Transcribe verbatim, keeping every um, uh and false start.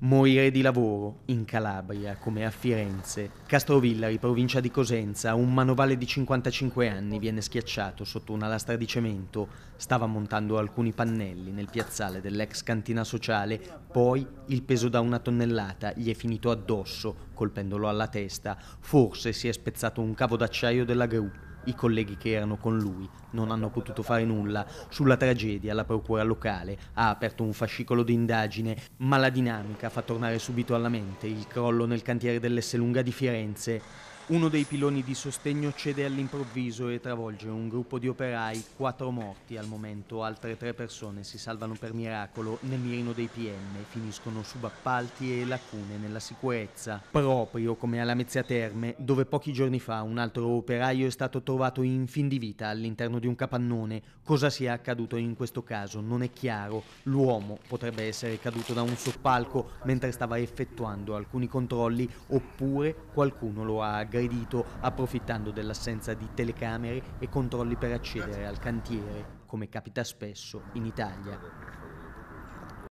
Morire di lavoro, in Calabria come a Firenze. Castrovillari, provincia di Cosenza, un manovale di cinquantacinque anni viene schiacciato sotto una lastra di cemento. Stava montando alcuni pannelli nel piazzale dell'ex cantina sociale, poi il peso da una tonnellata gli è finito addosso, colpendolo alla testa. Forse si è spezzato un cavo d'acciaio della gru. I colleghi che erano con lui non hanno potuto fare nulla. Sulla tragedia la procura locale ha aperto un fascicolo di indagine, ma la dinamica fa tornare subito alla mente il crollo nel cantiere dell'Esselunga di Firenze. Uno dei piloni di sostegno cede all'improvviso e travolge un gruppo di operai, quattro morti al momento, altre tre persone si salvano per miracolo nel mirino dei P M, finiscono subappalti e lacune nella sicurezza. Proprio come alla Lamezia Terme, dove pochi giorni fa un altro operaio è stato trovato in fin di vita all'interno di un capannone. Cosa sia accaduto in questo caso non è chiaro. L'uomo potrebbe essere caduto da un soppalco mentre stava effettuando alcuni controlli, oppure qualcuno lo ha aggredito approfittando dell'assenza di telecamere e controlli per accedere al cantiere, come capita spesso in Italia.